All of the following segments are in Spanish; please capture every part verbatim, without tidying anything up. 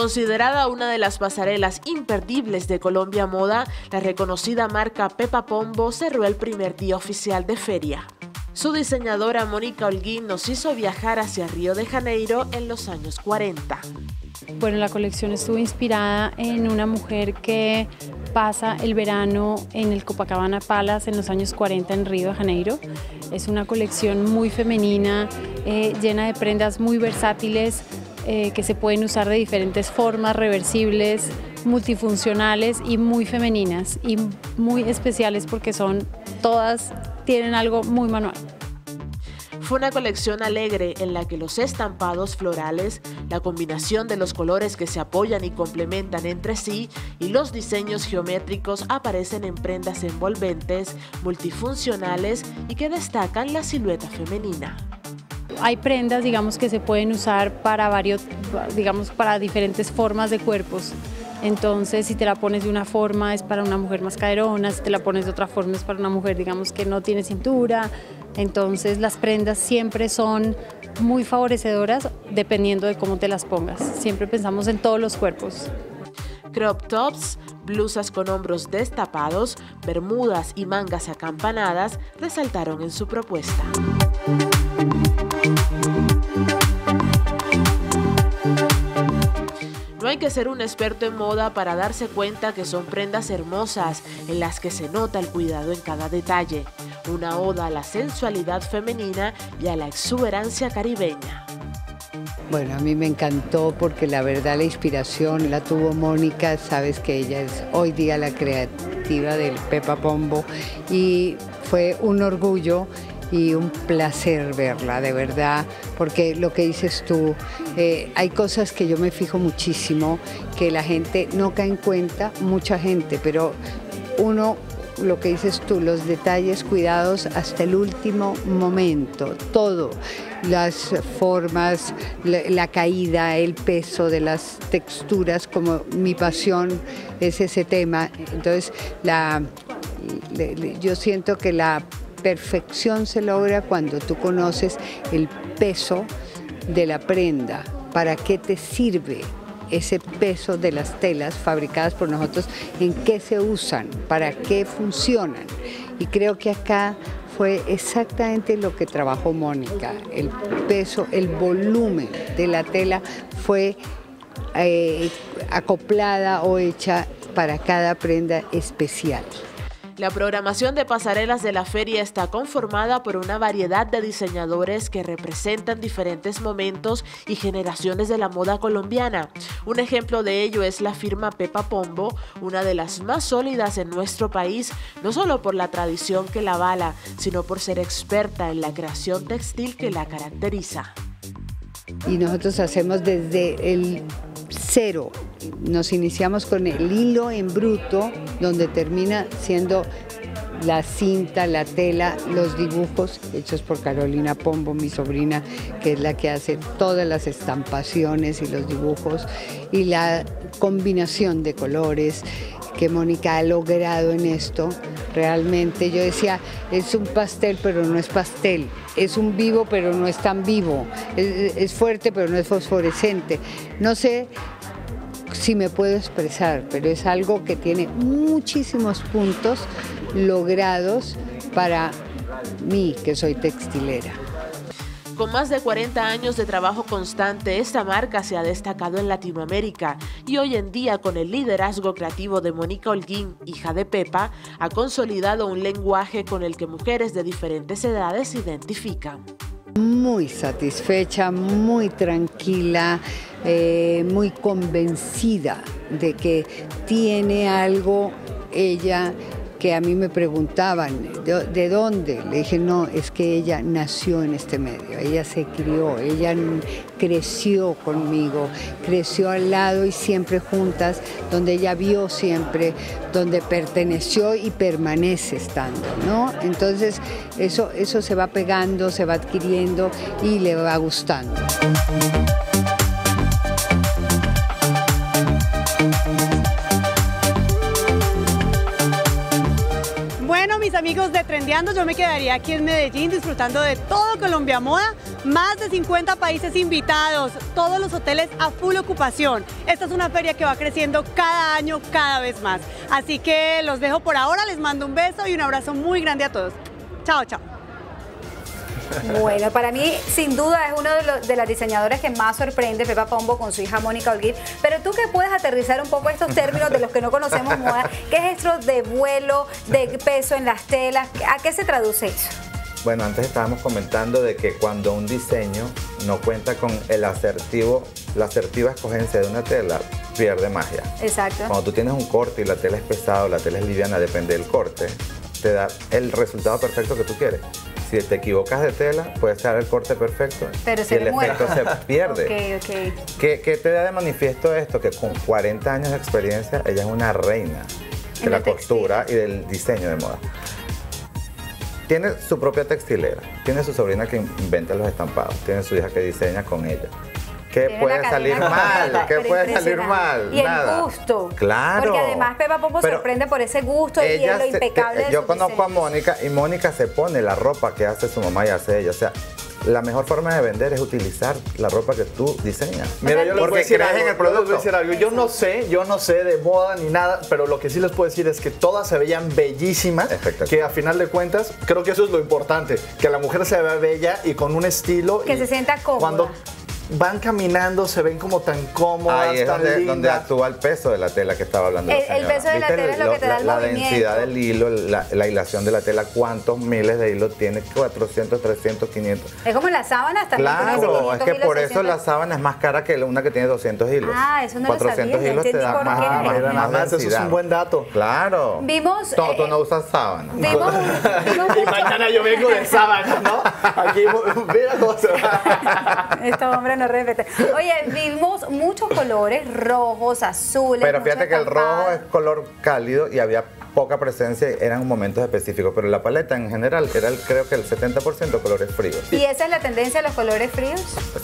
Considerada una de las pasarelas imperdibles de Colombia Moda, la reconocida marca Pepa Pombo cerró el primer día oficial de feria. Su diseñadora Mónica Holguín nos hizo viajar hacia Río de Janeiro en los años cuarenta. Bueno, la colección estuvo inspirada en una mujer que pasa el verano en el Copacabana Palace en los años cuarenta en Río de Janeiro. Es una colección muy femenina, eh, llena de prendas muy versátiles, eh, que se pueden usar de diferentes formas, reversibles, multifuncionales y muy femeninas y muy especiales porque son todas, tienen algo muy manual. Fue una colección alegre en la que los estampados florales, la combinación de los colores que se apoyan y complementan entre sí y los diseños geométricos aparecen en prendas envolventes, multifuncionales y que destacan la silueta femenina. Hay prendas, digamos, que se pueden usar para varios, digamos, para diferentes formas de cuerpos. Entonces, si te la pones de una forma es para una mujer más caderona, si te la pones de otra forma es para una mujer, digamos, que no tiene cintura. Entonces, las prendas siempre son muy favorecedoras dependiendo de cómo te las pongas. Siempre pensamos en todos los cuerpos. Crop tops, blusas con hombros destapados, bermudas y mangas acampanadas resaltaron en su propuesta. No hay que ser un experto en moda para darse cuenta que son prendas hermosas en las que se nota el cuidado en cada detalle. Una oda a la sensualidad femenina y a la exuberancia caribeña. Bueno, a mí me encantó porque la verdad la inspiración la tuvo Mónica, sabes que ella es hoy día la creativa del Pepa Pombo y fue un orgullo y un placer verla, de verdad, porque lo que dices tú, eh, hay cosas que yo me fijo muchísimo, que la gente no cae en cuenta, mucha gente, pero uno, lo que dices tú, los detalles cuidados hasta el último momento, todo, las formas, la, la caída, el peso de las texturas, como mi pasión es ese tema, entonces la, le, le, yo siento que la perfección se logra cuando tú conoces el peso de la prenda, para qué te sirve ese peso de las telas fabricadas por nosotros, en qué se usan, para qué funcionan. Y creo que acá fue exactamente lo que trabajó Mónica, el peso, el volumen de la tela fue eh, acoplada o hecha para cada prenda especial. La programación de pasarelas de la feria está conformada por una variedad de diseñadores que representan diferentes momentos y generaciones de la moda colombiana. Un ejemplo de ello es la firma Pepa Pombo, una de las más sólidas en nuestro país, no solo por la tradición que la avala, sino por ser experta en la creación textil que la caracteriza. Y nosotros hacemos desde el cero, nos iniciamos con el hilo en bruto, donde termina siendo la cinta, la tela, los dibujos hechos por Carolina Pombo, mi sobrina, que es la que hace todas las estampaciones y los dibujos, y la combinación de colores que Mónica ha logrado en esto. Realmente yo decía, es un pastel pero no es pastel, es un vivo pero no es tan vivo, es, es fuerte pero no es fosforescente. No sé si me puedo expresar, pero es algo que tiene muchísimos puntos logrados para mí, que soy textilera. Con más de cuarenta años de trabajo constante, esta marca se ha destacado en Latinoamérica y hoy en día, con el liderazgo creativo de Mónica Holguín, hija de Pepa, ha consolidado un lenguaje con el que mujeres de diferentes edades se identifican. Muy satisfecha, muy tranquila, eh, muy convencida de que tiene algo ella que a mí me preguntaban, ¿de, ¿de dónde? Le dije, no, es que ella nació en este medio, ella se crió, ella creció conmigo, creció al lado y siempre juntas, donde ella vio siempre, donde perteneció y permanece estando, ¿no? Entonces, eso, eso se va pegando, se va adquiriendo y le va gustando. Bueno, mis amigos de Trendeando, yo me quedaría aquí en Medellín disfrutando de todo Colombia Moda, Más de cincuenta países invitados, todos los hoteles a full ocupación. Esta es una feria que va creciendo cada año, cada vez más. Así que los dejo por ahora, les mando un beso y un abrazo muy grande a todos. Chao, chao. Bueno, para mí sin duda es uno de, los, de las diseñadoras que más sorprende, Pepa Pombo, con su hija Mónica Holguín. Pero tú que puedes aterrizar un poco estos términos de los que no conocemos moda, ¿qué es esto de vuelo, de peso en las telas? ¿A qué se traduce eso? Bueno, antes estábamos comentando de que cuando un diseño no cuenta con el asertivo, la asertiva escogencia de una tela, pierde magia. Exacto. Cuando tú tienes un corte y la tela es pesada o la tela es liviana, depende del corte, te da el resultado perfecto que tú quieres. Si te equivocas de tela, puedes dar el corte perfecto, pero y el efecto se pierde. Okay, okay. ¿Qué, ¿Qué te da de manifiesto esto? Que con cuarenta años de experiencia, ella es una reina de la costura y del diseño de moda. Tiene su propia textilera, tiene su sobrina que inventa los estampados, tiene su hija que diseña con ella. ¿Qué puede salir mal? ¿Qué puede salir mal? Y Nada. El gusto. Claro. Porque además Pepa Pombo sorprende por ese gusto y lo impecable se, de Yo sus conozco diseños. a Mónica y Mónica se pone la ropa que hace su mamá y hace ella. O sea, la mejor forma de vender es utilizar la ropa que tú diseñas. Mira, yo les voy a decir algo, en el yo les voy a producto. decir algo. Yo no sé, yo no sé de moda ni nada, pero lo que sí les puedo decir es que todas se veían bellísimas, que a final de cuentas, creo que eso es lo importante, que la mujer se vea bella y con un estilo. Que y se sienta cómoda. Cuando van caminando se ven como tan cómodas, Ahí es tan donde, lindas. donde actúa el peso de la tela que estaba hablando El- la señora. el peso de la ¿Viste tela es lo que te da el la, movimiento. La densidad del hilo, la, la hilación de la tela, cuántos miles de hilos tiene, cuatrocientos, trescientos, quinientos. Es como las sábanas también. tienen Claro, es quinientos que hilos, por eso seiscientos. la sábana es más cara que una que tiene doscientos hilos. Ah, eso no lo cuatrocientos sabía, ya hilos te entendí da por más, qué. más, Mira, nada más más, eso es densidad. un buen dato. Claro. Vimos, Tú, tú eh, no usas sábana. Vimos, vimos Y mañana yo vengo de sábana, ¿no? Aquí, mira cómo se va. Este hombre no respeta. Oye, vimos muchos colores, rojos, azules. Pero mucho fíjate que el rojo estampado. es color cálido y había poca presencia, eran momentos específicos, pero la paleta en general era el, creo que el setenta por ciento colores fríos. ¿Y esa es la tendencia de los colores fríos?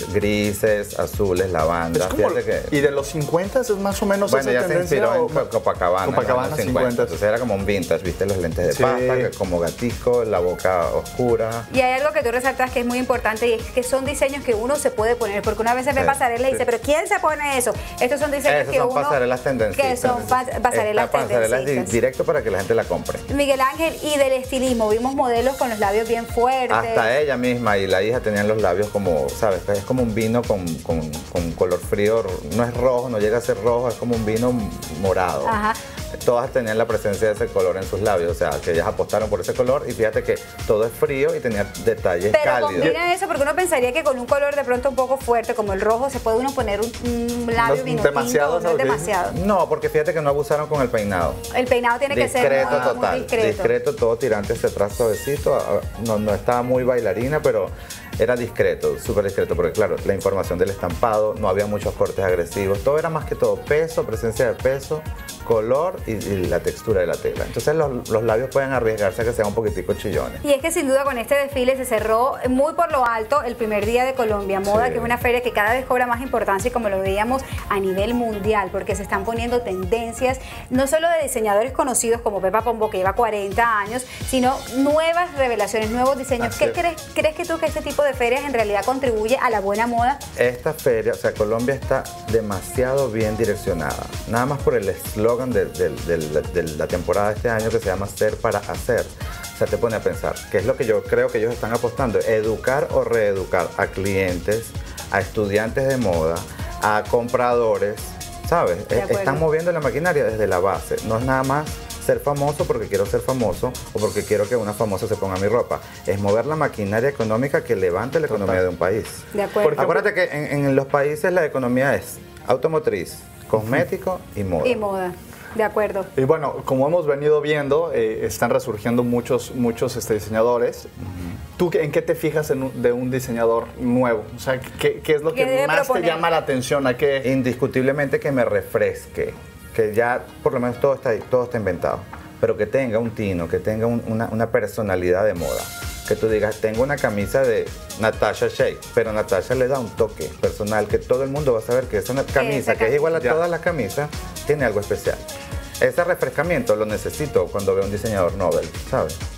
Grises, azules, lavanda. Es como- Fíjate que, y de los cincuenta es más o menos bueno, esa ya se tendencia. inspiró o- en Copacabana, en los Copacabana años cincuenta. Entonces era como un vintage, viste los lentes de Sí. pasta, que como gatico, la boca oscura. Y hay algo que tú resaltas que es muy importante y es que son diseños que uno se puede poner, porque una vez se ve Sí, pasarela y sí. dice, pero ¿quién se pone eso? Estos son diseños Esas que son uno... pasarelas tendencias. Que son pa- pasarelas Esta pasarela es di- tendencistas. directo para que la gente la compre. Miguel Ángel, y del estilismo, vimos modelos con los labios bien fuertes. Hasta ella misma y la hija tenían los labios como, ¿sabes? Es como un vino con, con, con color frío, no es rojo, no llega a ser rojo, es como un vino morado. Ajá. Todas tenían la presencia de ese color en sus labios, o sea, que ellas apostaron por ese color y fíjate que todo es frío y tenía detalles Pero cálidos. combina eso porque uno pensaría que con un color de pronto un poco fuerte como el rojo se puede uno poner un, un labio No es vino demasiado, tinto, no es ¿sabes? demasiado. No, porque fíjate que no abusaron con el peinado. El peinado tiene que ser Discreto muy, muy total, discreto. discreto, todo tirante hacia atrás suavecito, ah, no, no estaba muy bailarina, pero era discreto, súper discreto, porque claro, la información del estampado, no había muchos cortes agresivos, todo era más que todo peso, presencia de peso, color y, y la textura de la tela. Entonces los, los labios pueden arriesgarse a que sean un poquitico chillones. Y es que sin duda con este desfile se cerró muy por lo alto el primer día de Colombia Moda, Sí. que es una feria que cada vez cobra más importancia y como lo veíamos a nivel mundial, porque se están poniendo tendencias no solo de diseñadores conocidos como Pepa Pombo, que lleva cuarenta años, sino nuevas revelaciones, nuevos diseños. Así ¿Qué es. crees, crees que tú que este tipo de ferias en realidad contribuye a la buena moda? Esta feria, o sea, Colombia está demasiado bien direccionada, nada más por el eslogan de, de- de- de- de la temporada de este año que se llama Ser para Hacer. O sea, te pone a pensar, ¿qué es lo que yo creo que ellos están apostando? Educar o reeducar a clientes, a estudiantes de moda, a compradores, ¿sabes? De E- acuerdo. Están moviendo la maquinaria desde la base, no es nada más ser famoso porque quiero ser famoso o porque quiero que una famosa se ponga mi ropa. Es mover la maquinaria económica que levante la economía de un país. De acuerdo. Porque- Acuérdate que en, en los países la economía es automotriz, cosmético y moda. Y moda, de acuerdo. Y bueno, como hemos venido viendo, eh, están resurgiendo muchos, muchos este, diseñadores. ¿Tú qué- en qué te fijas en un- de un diseñador nuevo? O sea, ¿qué, qué es lo ¿Qué que debe más proponer? te llama la atención? ¿A qué? Indiscutiblemente que me refresque, que ya por lo menos todo está, todo está inventado, pero que tenga un tino, que tenga un- una, una personalidad de moda. Que tú digas, tengo una camisa de Natasha Shake, pero Natasha le da un toque personal que todo el mundo va a saber que esa camisa, que es igual a Ya. todas las camisas, tiene algo especial. Ese refrescamiento lo necesito cuando veo un diseñador Nobel, ¿sabes?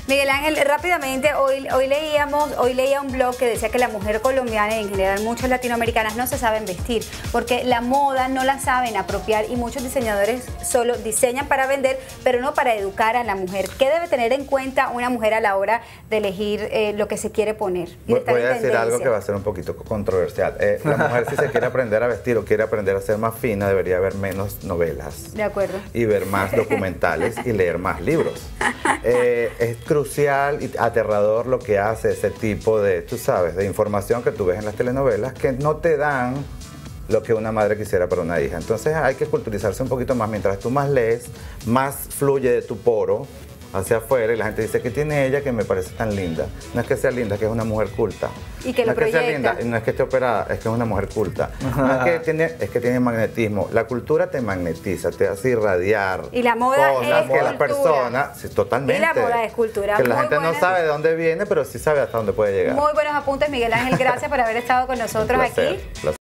Miguel Ángel, rápidamente, hoy, hoy leíamos, hoy leía un blog que decía que la mujer colombiana y en general muchas latinoamericanas no se saben vestir, porque la moda no la saben apropiar y muchos diseñadores solo diseñan para vender, pero no para educar a la mujer. ¿Qué debe tener en cuenta una mujer a la hora de elegir eh, lo que se quiere poner? Y voy voy a decir tendencia? algo que va a ser un poquito controversial. Eh, la mujer, si se quiere aprender a vestir o quiere aprender a ser más fina, debería ver menos novelas. De acuerdo. Y ver más documentales y leer más libros. Eh, es crucial y aterrador lo que hace ese tipo de, tú sabes, de información que tú ves en las telenovelas que no te dan lo que una madre quisiera para una hija. Entonces hay que culturizarse un poquito más. Mientras tú más lees, más fluye de tu poro hacia afuera y la gente dice que tiene ella que me parece tan linda. No es que sea linda, es que es una mujer culta. Y que no lo es que sea proyecta. linda, no es que esté operada, es que es una mujer culta. No es que tiene, es que tiene magnetismo. La cultura te magnetiza, te hace irradiar Y la moda cosas es que la cultura. persona, sí, totalmente. Y la moda es cultura. Que la Muy gente no buenas- sabe de dónde viene, pero sí sabe hasta dónde puede llegar. Muy buenos apuntes, Miguel Ángel. Gracias por haber estado con nosotros Un placer, aquí. placer.